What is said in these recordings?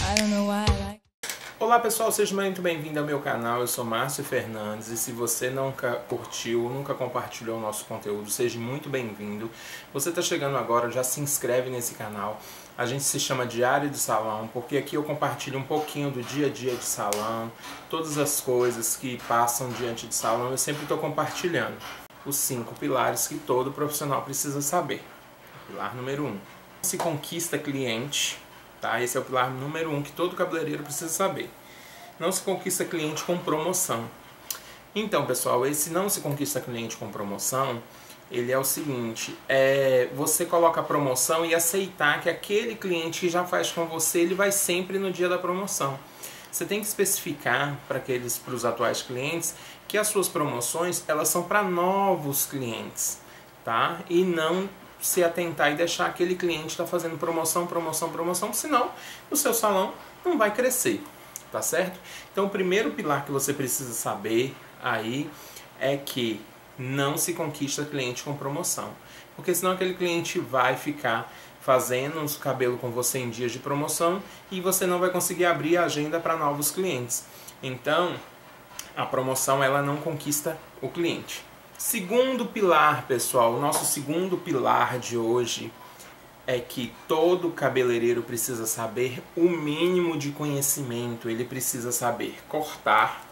I don't know why I like. Olá pessoal, seja muito bem-vindo ao meu canal, eu sou Márcio Fernandes e se você nunca curtiu, nunca compartilhou o nosso conteúdo, seja muito bem-vindo. Você está chegando agora, já se inscreve nesse canal. A gente se chama Diário de Salão, porque aqui eu compartilho um pouquinho do dia a dia de salão, todas as coisas que passam diante de salão, eu sempre estou compartilhando. Os 5 pilares que todo profissional precisa saber. Pilar número 1. Se conquista cliente. Tá? Esse é o pilar número 1 que todo cabeleireiro precisa saber. Não se conquista cliente com promoção. Então, pessoal, esse não se conquista cliente com promoção, ele é o seguinte, você coloca a promoção e aceitar que aquele cliente que já faz com você, ele vai sempre no dia da promoção. Você tem que especificar para os atuais clientes que as suas promoções, elas são para novos clientes, tá? E não se atentar e deixar aquele cliente estar fazendo promoção, senão o seu salão não vai crescer, tá certo? Então o primeiro pilar que você precisa saber aí é que não se conquista cliente com promoção, porque senão aquele cliente vai ficar fazendo os cabelos com você em dias de promoção e você não vai conseguir abrir a agenda para novos clientes. Então a promoção ela não conquista o cliente. Segundo pilar, pessoal, o nosso segundo pilar de hoje é que todo cabeleireiro precisa saber o mínimo de conhecimento. Ele precisa saber cortar,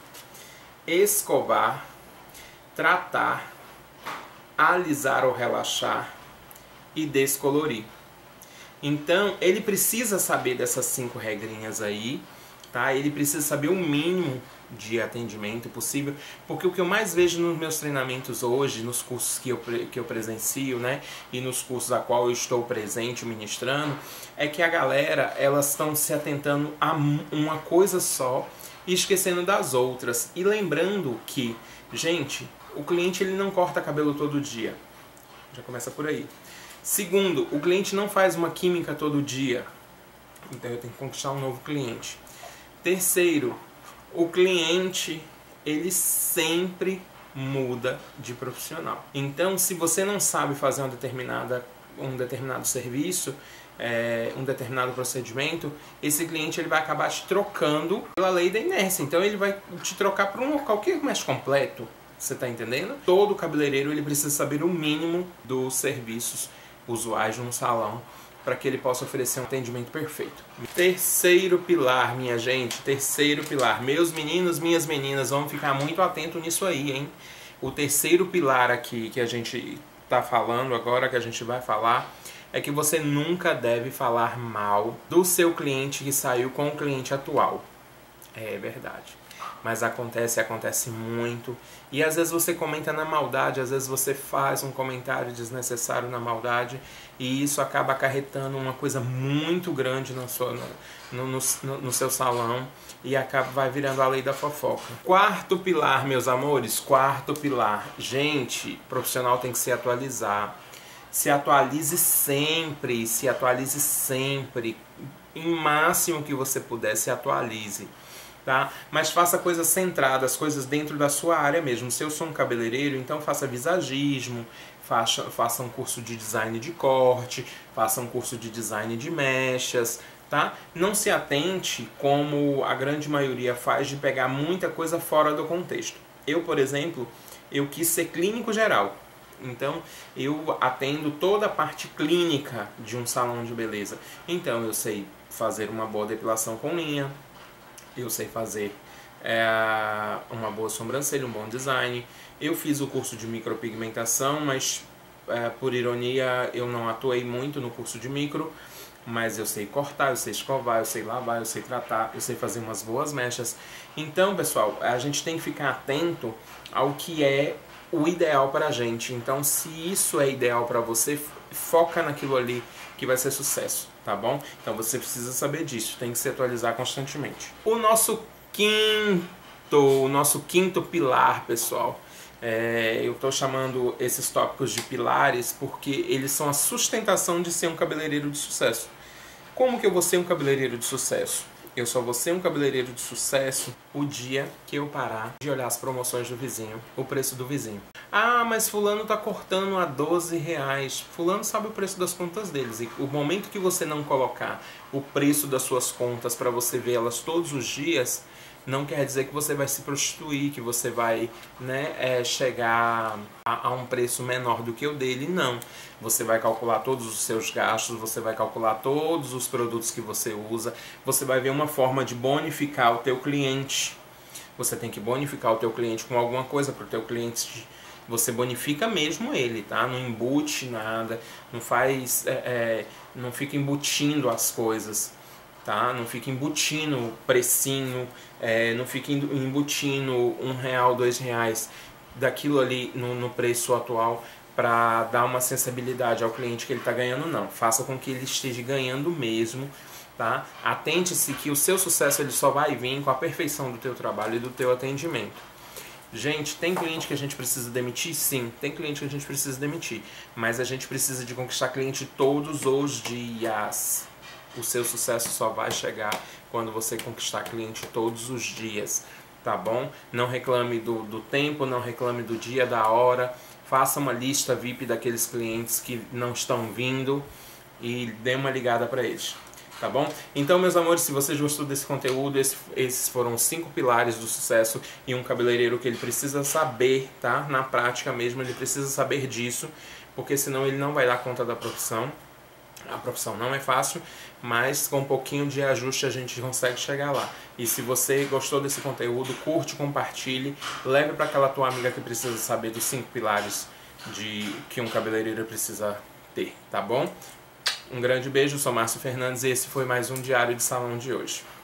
escovar, tratar, alisar ou relaxar e descolorir. Então, ele precisa saber dessas 5 regrinhas aí, tá? Ele precisa saber o mínimo de atendimento possível, porque o que eu mais vejo nos meus treinamentos hoje, nos cursos que eu presencio, né, e nos cursos a qual eu estou presente ministrando, é que a galera, elas estão se atentando a uma coisa só e esquecendo das outras. E lembrando que, gente, o cliente ele não corta cabelo todo dia. Já começa por aí. Segundo, o cliente não faz uma química todo dia. Então eu tenho que conquistar um novo cliente. Terceiro, o cliente, ele sempre muda de profissional. Então, se você não sabe fazer um determinado serviço, um determinado procedimento, esse cliente ele vai acabar te trocando pela lei da inércia. Então, ele vai te trocar para um local que é mais completo. Você está entendendo? Todo cabeleireiro ele precisa saber o mínimo dos serviços usuais de um salão para que ele possa oferecer um atendimento perfeito. Terceiro pilar, minha gente, terceiro pilar. Meus meninos, minhas meninas, vamos ficar muito atento nisso aí, hein? O terceiro pilar aqui que a gente está falando agora, que a gente vai falar, é que você nunca deve falar mal do seu cliente que saiu com o cliente atual. É verdade. Mas acontece muito. E às vezes você comenta na maldade, às vezes você faz um comentário desnecessário na maldade e isso acaba acarretando uma coisa muito grande no seu salão e vai virando a lei da fofoca. Quarto pilar, meus amores, quarto pilar. Gente, profissional tem que se atualizar. Se atualize sempre, em máximo que você puder, se atualize. Tá? Mas faça coisas centradas, coisas dentro da sua área mesmo. Se eu sou um cabeleireiro, então faça visagismo, faça um curso de design de corte, faça um curso de design de mechas, tá? Não se atente, como a grande maioria faz, de pegar muita coisa fora do contexto. Eu, por exemplo, eu quis ser clínico geral. Então, eu atendo toda a parte clínica de um salão de beleza. Então, eu sei fazer uma boa depilação com linha, eu sei fazer uma boa sobrancelha, um bom design. Eu fiz o curso de micropigmentação, mas por ironia eu não atuei muito no curso de micro. Mas eu sei cortar, eu sei escovar, eu sei lavar, eu sei tratar, eu sei fazer umas boas mechas. Então, pessoal, a gente tem que ficar atento ao que é o ideal para a gente. Então, se isso é ideal para você, foca naquilo ali que vai ser sucesso, tá bom? Então você precisa saber disso, tem que se atualizar constantemente. O nosso quinto pilar, pessoal, eu estou chamando esses tópicos de pilares porque eles são a sustentação de ser um cabeleireiro de sucesso. Como que eu vou ser um cabeleireiro de sucesso? Eu só vou ser um cabeleireiro de sucesso o dia que eu parar de olhar as promoções do vizinho, o preço do vizinho. Ah, mas fulano tá cortando a R$ 12. Fulano sabe o preço das contas deles. E o momento que você não colocar o preço das suas contas para você ver elas todos os dias, não quer dizer que você vai se prostituir, que você vai, chegar a um preço menor do que o dele, não. Você vai calcular todos os seus gastos, você vai calcular todos os produtos que você usa, você vai ver uma forma de bonificar o teu cliente. Você tem que bonificar o teu cliente com alguma coisa para o teu cliente. Você bonifica mesmo ele, tá? Não embute nada, não faz, não fica embutindo as coisas. Tá? Não fica embutindo precinho, não fica embutindo R$ 1, R$ 2 daquilo ali no preço atual para dar uma sensibilidade ao cliente que ele está ganhando, não. Faça com que ele esteja ganhando mesmo, tá? Atente-se que o seu sucesso ele só vai vir com a perfeição do teu trabalho e do teu atendimento. Gente, tem cliente que a gente precisa demitir? Sim, tem cliente que a gente precisa demitir, mas a gente precisa de conquistar cliente todos os dias. O seu sucesso só vai chegar quando você conquistar cliente todos os dias, tá bom? Não reclame do tempo, não reclame do dia, da hora. Faça uma lista VIP daqueles clientes que não estão vindo e dê uma ligada para eles, tá bom? Então, meus amores, se vocês gostou desse conteúdo, esses foram 5 pilares do sucesso e um cabeleireiro que ele precisa saber, tá? Na prática mesmo, ele precisa saber disso, porque senão ele não vai dar conta da profissão. A profissão não é fácil, mas com um pouquinho de ajuste a gente consegue chegar lá. E se você gostou desse conteúdo, curte, compartilhe, leve para aquela tua amiga que precisa saber dos 5 pilares que um cabeleireiro precisa ter, tá bom? Um grande beijo, eu sou Márcio Fernandes e esse foi mais um Diário de Salão de hoje.